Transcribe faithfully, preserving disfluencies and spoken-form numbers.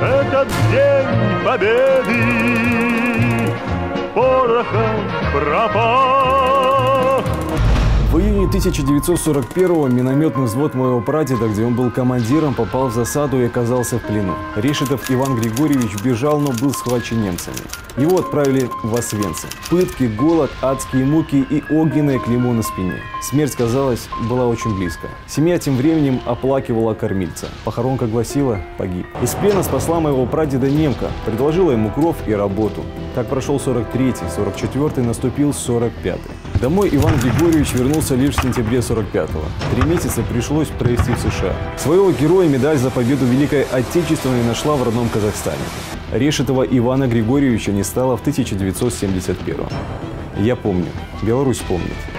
этот день победы порохом пропах. В июне тысяча девятьсот сорок первого минометный взвод моего прадеда, где он был командиром, попал в засаду и оказался в плену. Решетов Иван Григорьевич бежал, но был схвачен немцами. Его отправили в Освенцим. Пытки, голод, адские муки и огненное клеймо на спине. Смерть, казалось, была очень близко. Семья тем временем оплакивала кормильца. Похоронка гласила «погиб». Из плена спасла моего прадеда немка, предложила ему кров и работу. Так прошел сорок третий, сорок четвёртый, наступил сорок пятый. Домой Иван Григорьевич вернулся лишь в сентябре сорок пятого. Три месяца пришлось провести в США. Своего героя медаль за победу в Великой Отечественной нашла в родном Казахстане. Решетова Ивана Григорьевича не стало в тысяча девятьсот семьдесят первом. Я помню. Беларусь помнит.